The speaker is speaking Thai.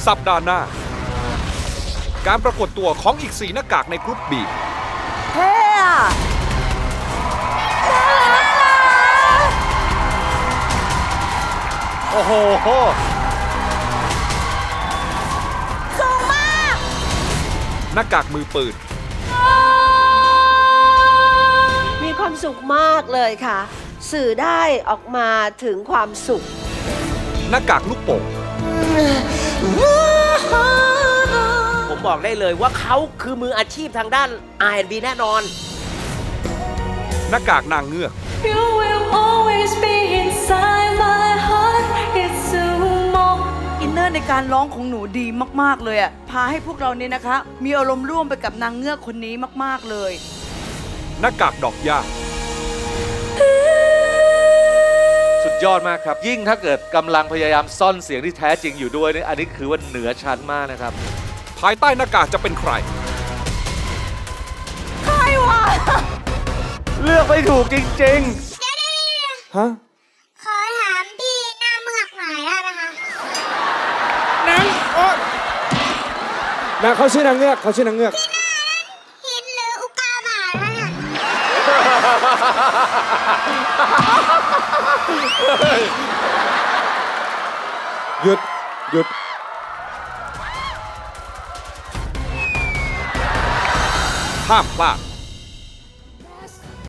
สัปดาห์หน้าการปรากฏตัวของอีก4หน้ากากในกรุ๊ป B เท่อะโอ้โหสูงมากหน้ากากมือปืนมีความสุขมากเลยค่ะสื่อได้ออกมาถึงความสุขหน้ากากลูกโป่งผมบอกได้เลยว่าเขาคือมืออาชีพทางด้าน R&B แน่นอนหน้ากากนางเงือก You will always be inside my heart it's sumo อินเนอร์ในการร้องของหนูดีมากๆเลยอ่ะพาให้พวกเราเนี่ยนะคะมีอารมณ์ร่วมไปกับนางเงือกคนนี้มากๆเลยหน้ากากดอกหญ้าสุดยอดมากครับยิ่งถ้าเกิดกำลังพยายามซ่อนเสียงที่แท้จริงอยู่ด้วยนี่อันนี้คือว่าเหนือชั้นมากนะครับภายใต้หน้ากากจะเป็นใครเลือกไม่ถูกจริงๆฮะขอถามพี่หน้าเมือกหน่อยได้ไหมคะนางเขาชื่อนางเงือกเขาชื่อนางเงือกหินหรืออุกาบาตคะเนี่ยหยุดห้ามพลาด